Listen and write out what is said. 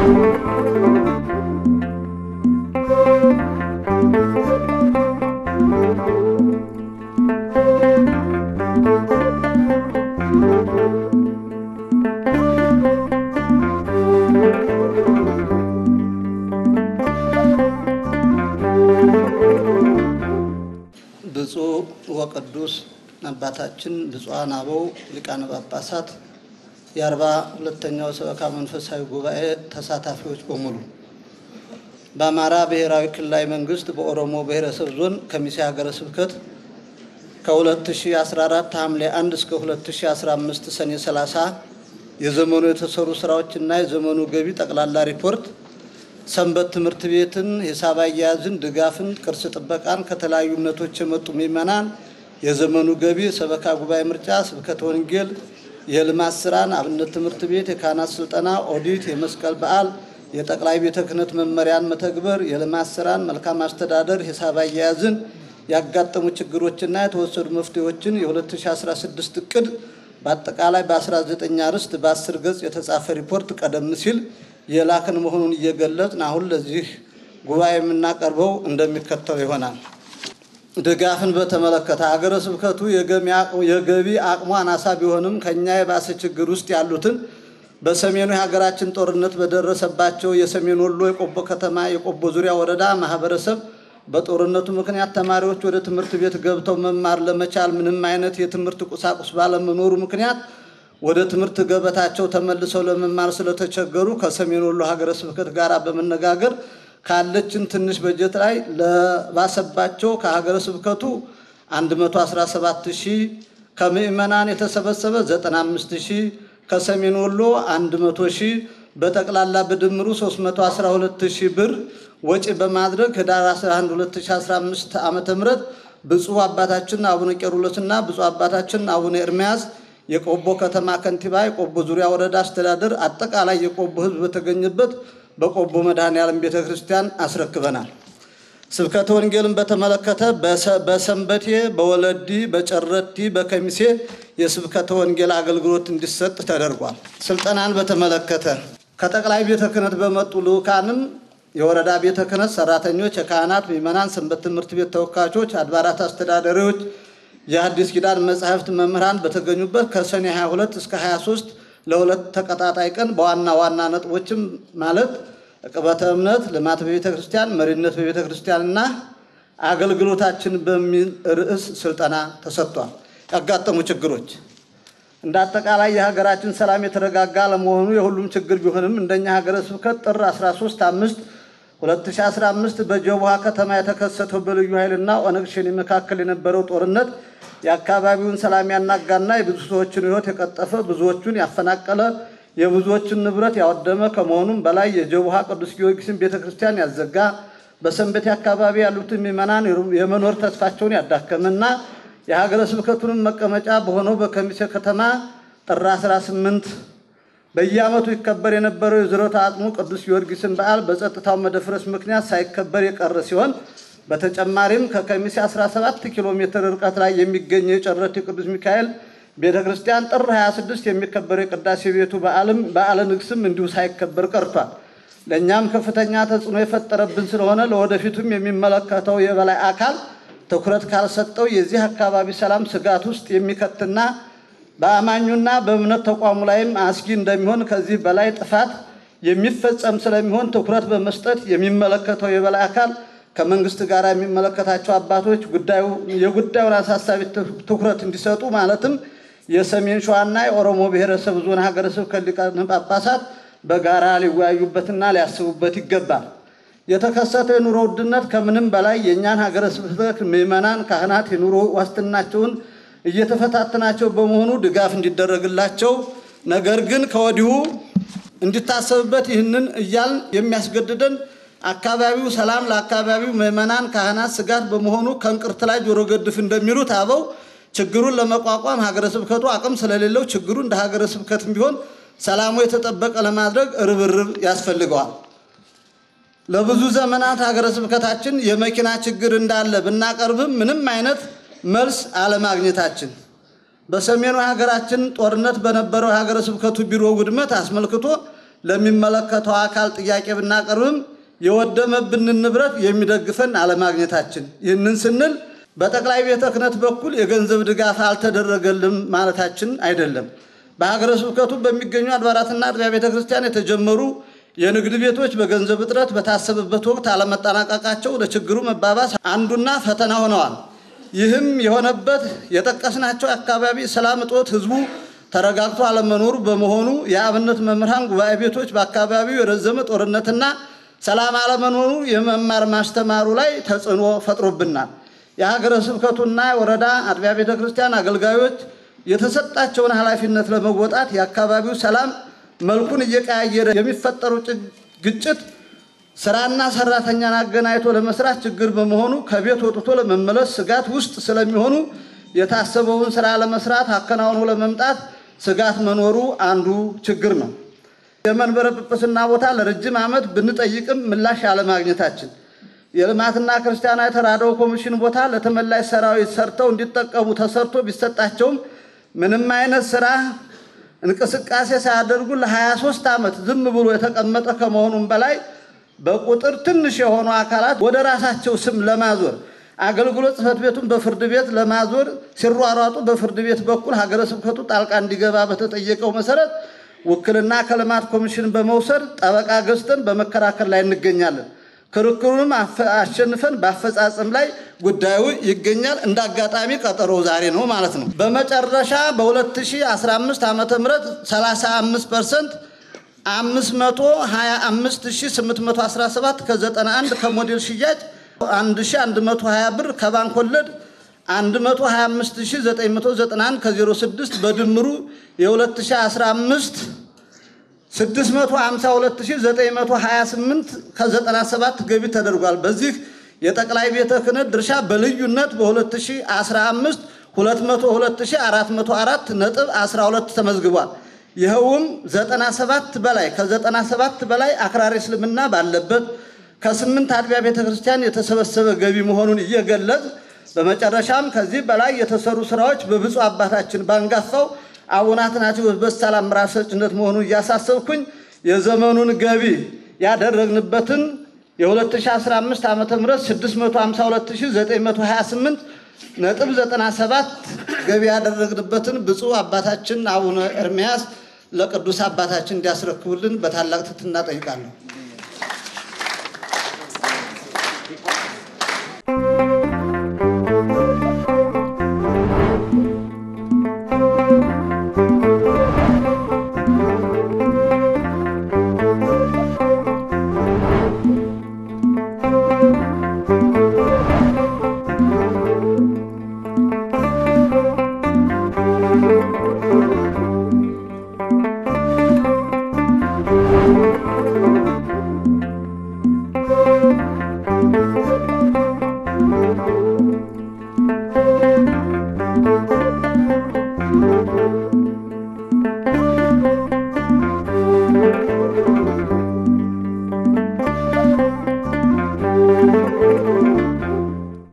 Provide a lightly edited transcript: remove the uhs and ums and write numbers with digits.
ብፁዕ ወቅዱስ አባታችን ብፁዓን አበው ሊቃነ ጳጳሳት የ42ኛው ሰበካ መንፈሳዊ ጉባኤ ተሳታፊዎች በሙሉ በአማራ ብሔራዊ ክልላዊ መንግስት በኦሮሞ ብሔረሰብ ዞን ከሚሴ ሀገረ ስብከት ከ2014 ሐምሌ 1 እስከ 2015 ሰኔ 30 የዘመኑ የተሰሩ ስራዎችና የዘመኑ ገቢ ጠቅላላ ሪፖርት ሰንበት ትምህርት ቤትን ሂሳብ አያያዝን ድጋፍን ቅርስ ጥበቃን ከተለያዩ እምነቶች የመጡ ምእመናን የዘመኑ ገቢ ሰበካ ጉባኤ ምርጫ ስብከተ ወንጌል የልማት ስራን አብነት ትምህርት ቤት የካህናት ስልጠና ኦዲት የመስቀል በዓል የጠቅላይ ቤተ ክህነት መመሪያን መተግበር የልማት ስራን መልካም አስተዳደር ሂሳብ አያያዝን ያጋጠሙ ችግሮችና የተወሰዱ መፍትሄዎችን የ2016 እቅድ በአጠቃላይ በ19 አርዕስት በ10 ገጽ የተጻፈ ሪፖርት ቀደም ሲል የላከን መሆኑን እየገለጽን አሁን ለዚህ ጉባኤ የምናቀርበው እንደሚከተለው ይሆናል። ድጋፍን በተመለከተ ሀገረ ስብከቱ የገቢ አቅሙ አናሳ ቢሆንም ከኛ የባሰ ችግር ውስጥ ያሉትን በሰሜኑ የሀገራችን ጦርነት በደረሰባቸው የሰሜን ወሎ የቆቦ ከተማ የቆቦ ዙሪያ ወረዳ ማህበረሰብ በጦርነቱ ምክንያት ተማሪዎች ወደ ትምህርት ቤት ገብተው መማር ለመቻል ምንም አይነት የትምህርት ቁሳቁስ ባለመኖሩ ምክንያት ወደ ትምህርት ገበታቸው ተመልሰው ለመማር ስለተቸገሩ ከሰሜን ወሎ ሀገረ ስብከት ጋር በመነጋገር ካለችን ትንሽ በጀት ላይ ለባሰባቸው ከሀገረ ስብከቱ 117000 ከምእመናን የተሰበሰበ 95000 ከሰሜን ወሎ 100000 በጠቅላላ በድምሩ 312000 ብር ወጪ በማድረግ ህዳር 11 2015 ዓመተ ምህረት ብፁዕ አባታችን አቡነ ቄርሎስና ብፁዕ አባታችን አቡነ ኤርሚያስ የቆቦ ከተማ ከንቲባ የቆቦ ዙሪያ ወረዳ አስተዳደር አጠቃላይ የቆቦ ህዝብ በተገኘበት በቆቦ መድኃኔዓለም ቤተክርስቲያን አስረክበናል። ስብከተ ወንጌልን በተመለከተ በሰንበቴ በወለዲ በጨረቲ በከሚሴ የስብከተ ወንጌል አገልግሎት እንዲሰጥ ተደርጓል። ስልጠናን በተመለከተ ከጠቅላይ ቤተ ክህነት በመጡ ልኡካንም የወረዳ ቤተ ክህነት ሰራተኞች የካህናት ምእመናን ሰንበት ትምህርት ቤት ተወካዮች አድባራት አስተዳዳሪዎች የሐዲስ ኪዳን መጻሕፍት መምህራን በተገኙበት ከሰኔ 22 እስከ 23 ለሁለት ተቀጣጣይ ቀን በዋና ነጥቦችም ማለት ዕቅበተ እምነት ልማት በቤተ ክርስቲያን መሪነት በቤተ ክርስቲያንና አገልግሎታችን በሚል ርዕስ ስልጠና ተሰጥቷል። ያጋጠሙ ችግሮች እንደ አጠቃላይ የሀገራችን ሰላም የተረጋጋ ለመሆኑ የሁሉም ችግር ቢሆንም እንደኛ ሀገረ ስብከት ጥር 13 2015 በጀቡሃ ከተማ የተከሰተው በልዩ ኃይልና ኦነግ ሸኔ መካከል የነበረው ጦርነት የአካባቢውን ሰላም ያናጋና የብዙ ሰዎችን ሕይወት የቀጠፈ ብዙዎችን ያፈናቀለ የብዙዎችን ንብረት ያወደመ ከመሆኑም በላይ የጀቡሃ ቅዱስ ጊዮርጊስን ቤተክርስቲያን ያዘጋ በሰንበቴ አካባቢ ያሉትን ምእመናን የመኖር ተስፋቸውን ያዳከመና የሀገረ ስብከቱን መቀመጫ በሆነው በከሚሴ ከተማ ጥር 18 በየዓመቱ ይከበር የነበረው የዝሮታ አጽሙ ቅዱስ ጊዮርጊስን በዓል በጸጥታው መደፍረስ ምክንያት ሳይከበር የቀረ ሲሆን በተጨማሪም ከከሚሴ 17 ኪሎ ሜትር ርቀት ላይ የሚገኘው የጨረቲ ቅዱስ ሚካኤል ቤተክርስቲያን ጥር 26 የሚከበረው የቅዳሴ ቤቱ በዓለ ንግስም እንዲሁ ሳይከበር ቀርቷል። ለኛም ከፍተኛ ተጽዕኖ የፈጠረብን ስለሆነ ለወደፊቱም የሚመለከተው የበላይ አካል ትኩረት ካልሰጠው የዚህ አካባቢ ሰላም ስጋት ውስጥ የሚከትና በአማኙና በእምነት ተቋሙ ላይም አስጊ እንደሚሆን ከዚህ በላይ ጥፋት የሚፈጸም ስለሚሆን ትኩረት በመስጠት የሚመለከተው የበላይ አካል ከመንግስት ጋር የሚመለከታቸው አባቶች የጉዳዩን አሳሳቢ ትኩረት እንዲሰጡ ማለትም የሰሜን ሸዋና የኦሮሞ ብሔረሰብ ዞን ሀገረ ስብከት ሊቃነ ጳጳሳት በጋራ ሊወያዩበትና ሊያስቡበት ይገባል። የተከሰተው የኑሮ ውድነት ከምንም በላይ የኛን ሀገረ ስብከት ምእመናን ካህናት የኑሮ ዋስትናቸውን እየተፈታተናቸው በመሆኑ ድጋፍ እንዲደረግላቸው ነገር ግን ከወዲሁ እንዲታሰብበት ይህንን እያል የሚያስገድደን አካባቢው ሰላም ለአካባቢው ምእመናን ካህናት ስጋት በመሆኑ ከንቅርት ላይ ጆሮ ገድፍ እንደሚሉት አበው ችግሩን ለመቋቋም ሀገረ ስብከቱ አቅም ስለሌለው ችግሩ እንደ ሀገረ ስብከትም ቢሆን ሰላሙ የተጠበቀ ለማድረግ ርብርብ ያስፈልገዋል። ለብዙ ዘመናት ሀገረ ስብከታችን የመኪና ችግር እንዳለ ብናቀርብም ምንም አይነት መልስ አለማግኘታችን በሰሜኑ ሀገራችን ጦርነት በነበረው ሀገረ ስብከቱ ቢሮ ውድመት አስመልክቶ ለሚመለከተው አካል ጥያቄ ብናቀርብም የወደመብን ንብረት የሚደግፈን አለማግኘታችን ይህንን ስንል በጠቅላይ ቤተ ክህነት በኩል የገንዘብ ድጋፍ አልተደረገልም ማለታችን አይደለም። በሀገረ ስብከቱ በሚገኙ አድባራትና አጥቢያ ቤተክርስቲያን የተጀመሩ የንግድ ቤቶች በገንዘብ እጥረት በታሰበበት ወቅት አለመጠናቀቃቸው ለችግሩ መባባስ አንዱና ፈተና ሆነዋል። ይህም የሆነበት የጠቀስናቸው አካባቢ ሰላም እጦት ህዝቡ ተረጋግቶ አለመኖሩ በመሆኑ የአብነት መምህራን ጉባኤ ቤቶች በአካባቢው የረዘመ ጦርነትና ሰላም አለመኖሩ የመማር ማስተማሩ ላይ ተጽዕኖ ፈጥሮብናል። የሀገረ ስብከቱና የወረዳ አጥቢያ ቤተክርስቲያን አገልጋዮች የተሰጣቸውን ኃላፊነት ለመወጣት የአካባቢው ሰላም መልኩን እየቀያየረ የሚፈጠሩ ግጭት ስራና ሰራተኛን አገናኝቶ ለመስራት ችግር በመሆኑ ከቤት ወጥቶ ለመመለስ ስጋት ውስጥ ስለሚሆኑ የታሰበውን ስራ ለመስራት አከናውኖ ለመምጣት ስጋት መኖሩ አንዱ ችግር ነው። የመንበረ ጵጵስና ቦታ ለረጅም ዓመት ብንጠይቅም ምላሽ አለማግኘታችን፣ የልማትና ክርስቲያናዊ ተራድኦ ኮሚሽን ቦታ ለተመላሽ ሰራዊት ሰርተው እንዲጠቀሙ ተሰርቶ ቢሰጣቸውም ምንም አይነት ስራ እንቅስቃሴ ሳያደርጉ ለ23 ዓመት ዝም ብሎ የተቀመጠ ከመሆኑም በላይ በቁጥር ትንሽ የሆኑ አካላት ወደ ራሳቸው ስም ለማዞር አገልግሎት ጽሕፈት ቤቱን በፍርድ ቤት ለማዞር ሲሯሯጡ በፍርድ ቤት በኩል ሀገረ ስብከቱ ጣልቃ እንዲገባ በተጠየቀው መሰረት ውክልና ከልማት ኮሚሽን በመውሰድ ጠበቃ ገዝተን በመከራከር ላይ እንገኛለን። ክርክሩንም አሸንፈን በአፈጻጸም ላይ ጉዳዩ ይገኛል። እንዳጋጣሚ ቀጠሮ ዛሬ ነው ማለት ነው። በመጨረሻ በ2015 ዓመተ ምህረት 35% 525817 ከ91 ከሞዴል ሽያጭ 1120 ብር ከባንክ ወለድ 125991 ከ06 በድምሩ የ2015 652928 ከ97 ገቢ ተደርጓል። በዚህ የጠቅላይ ቤተ ክህነት ድርሻ በልዩነት በ2015 202404.12 ተመዝግቧል። ይኸውም 97 በላይ ከ97 በላይ አክራሪ እስልምና ባለበት ከ8 አጥቢያ ቤተክርስቲያን የተሰበሰበ ገቢ መሆኑን እየገለጽ በመጨረሻም ከዚህ በላይ የተሰሩ ስራዎች በብፁዕ አባታችን ባንጋፋው አቡነ አትናቴዎስ በሳል አመራር ሰጭነት መሆኑን እያሳሰብኩኝ የዘመኑን ገቢ ያደረግንበትን የ2015 ዓመተ ምህረት 652928.97 ገቢ ያደረግንበትን ብፁዕ አባታችን አቡነ ኤርምያስ ለቅዱስ አባታችን እንዲያስረክቡልን በታላቅ ትሕትና ጠይቃለሁ።